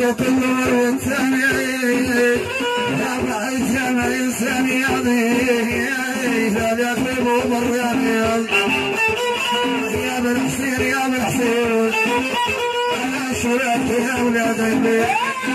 كل وانسان يا بعيد يا ما انسان لا يخرب براني يا بالحسين يا بالحسين انا شرعت يا اولاد البيت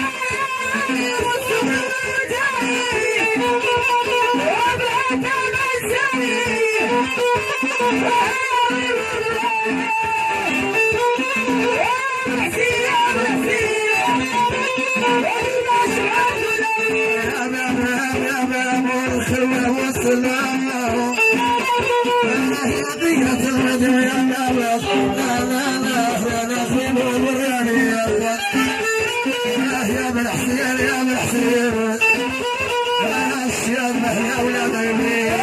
الخلوة والسلام يا قية المدينة يا ناس لا لا لا يا نخيب والبراني يا بالحسين يا بالحسين يا الشياب يا أولاد البيت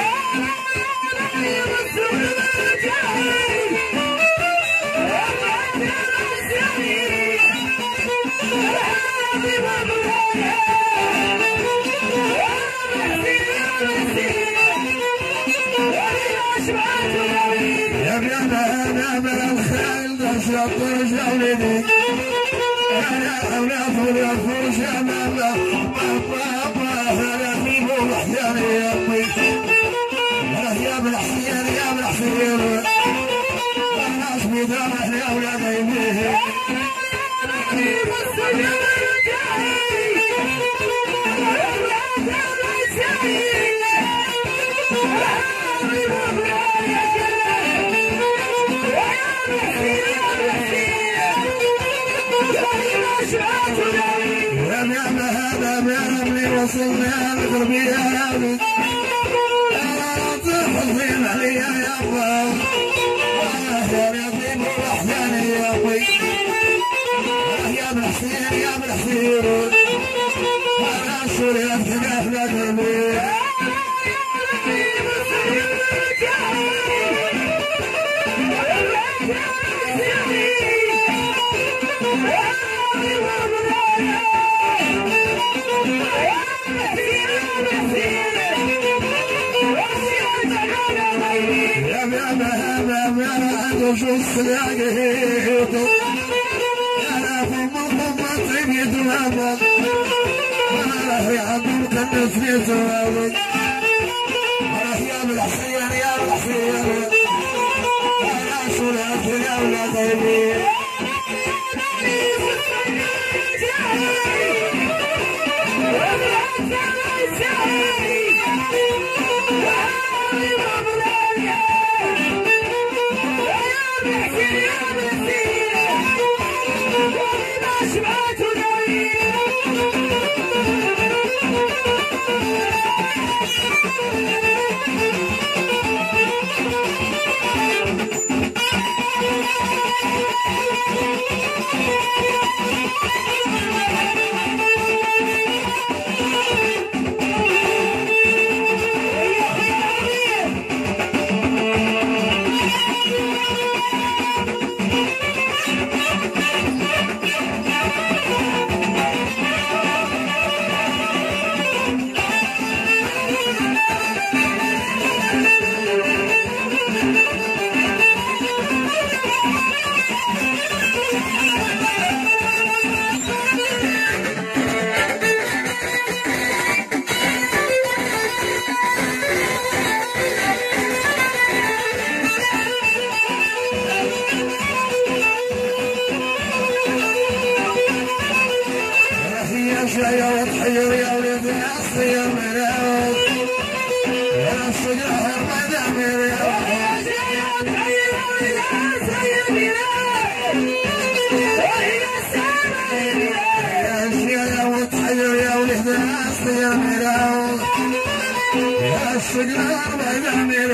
يا بلا الخيل شط جولدي يا أولاد يا فرش يا بابا بابا يا خيب وحياني يا أمي يا بالحسين يا بالحسين أنا اسمي دامح يا أولاد أمي وصلنا الغربية يا ولد تحزين علي يا أبا يا رقيب وأحزاني يا أبوي يا بالحسين يا بالحسين أنا شريت خلاف لا ترمي شو السلاقيت أنا في مضمة عبيد الأمل أنا في عبد كنس في سوالي أنا يا بالحسين يا بالحسين أنا شرعت يا أولاد البيت يا وتحير يا ولد الناس يا مراو يا الشجاع المدامير يا وتحير يا ولد الناس يا مراو يا الشجاع المدامير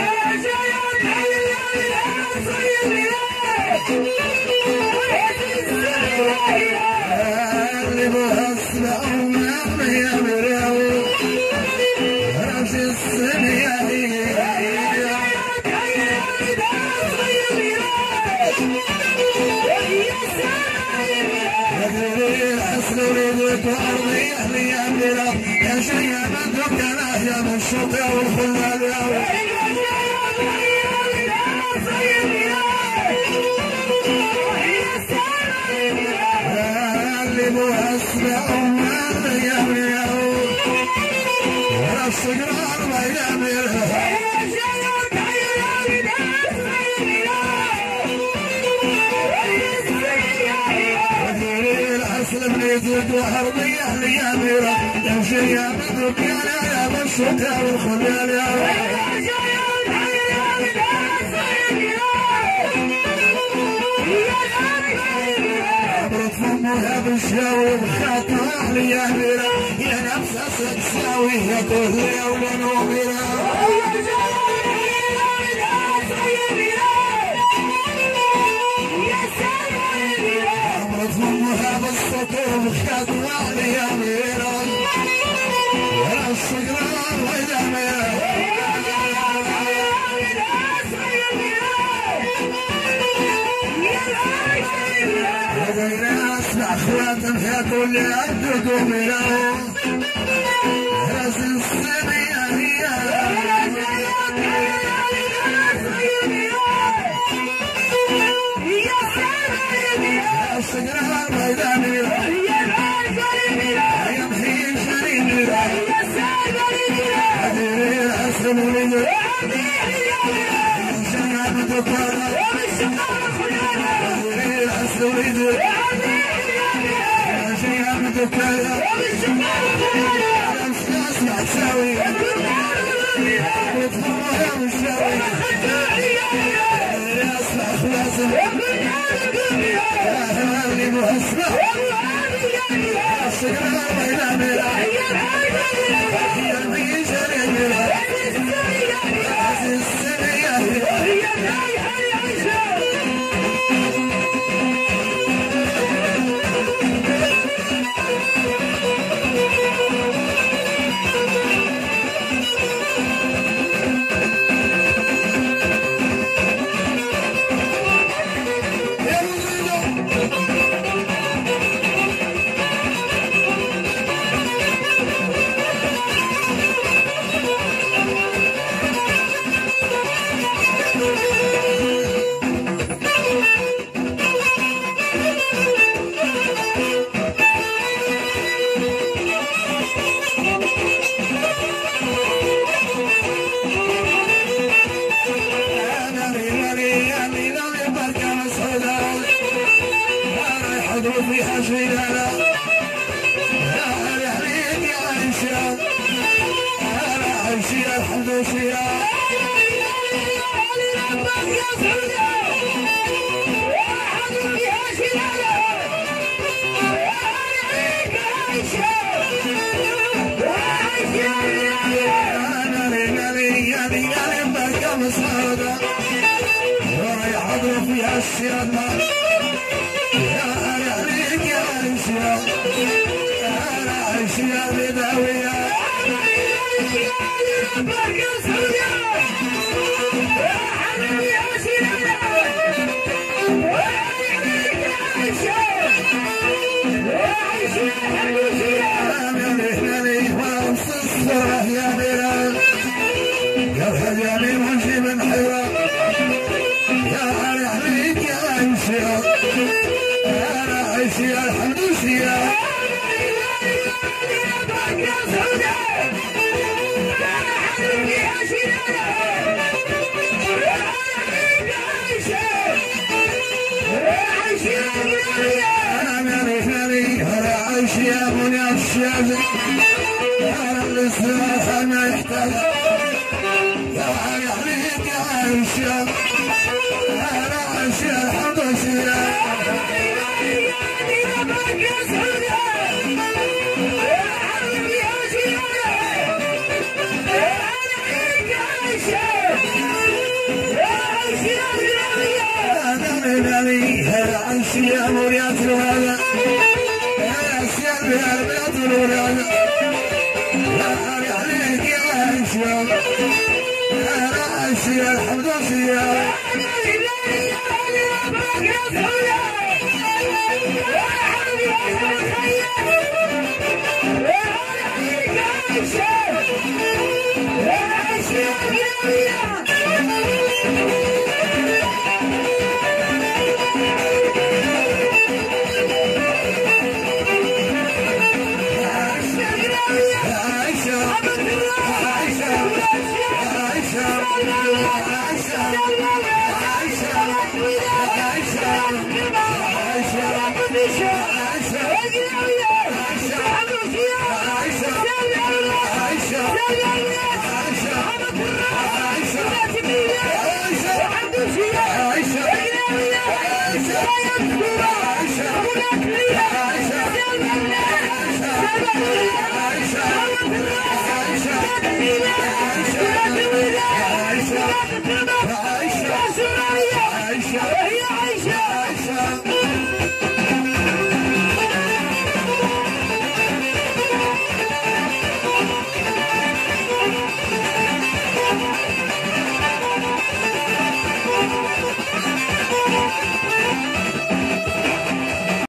يا شيخ بدرك يا من الشوق والخلال يا اللي يزيد وحربية لي أميرة يمشي يا مدرك يا لا بالشتاء والخلال يا عبرت فمها بالشاوي بخاطر أهلي يا أميرة يا نفسها ستساوي يا كل يوم وأميرة فمها بالسطور بخات وعلي يا أميرة ولا الصقران وإذا أميرة هذا أسمع أخواتهم يا كل عبد أميرة راس السمية هي الصقران وإذا أميرة يا محيي شريم هذه العسل وليد جناب دكارة هذه العسل وليد جناب دكارة أنا مش أسمع تساوي وتفرح يا مشاوي أسمع خلاصة اللي مهسمة الصقران وإلى أميرة يا الميز الأميرة عزيز السمية فيها شيلانة يا رحلين يا عيشة أنا عيشي الحمد لله أنا رجالي بركة مسعودة ويحضروا فيها الشيطان أنا عشيا بداوية يا بلال يا الحجامي منشي من حيرة يا عليك يا عشيا أنا عشيا الحمد لله يا بني الشاذ أنا الإصلاح ما يحتاج يا عليك يا عيشة أنا عيشة الحمد لله يا مريات الوالد يا ربيات الولاد يا عليك يا عيشة أنا عيشة الحمد لله عيشة عايشة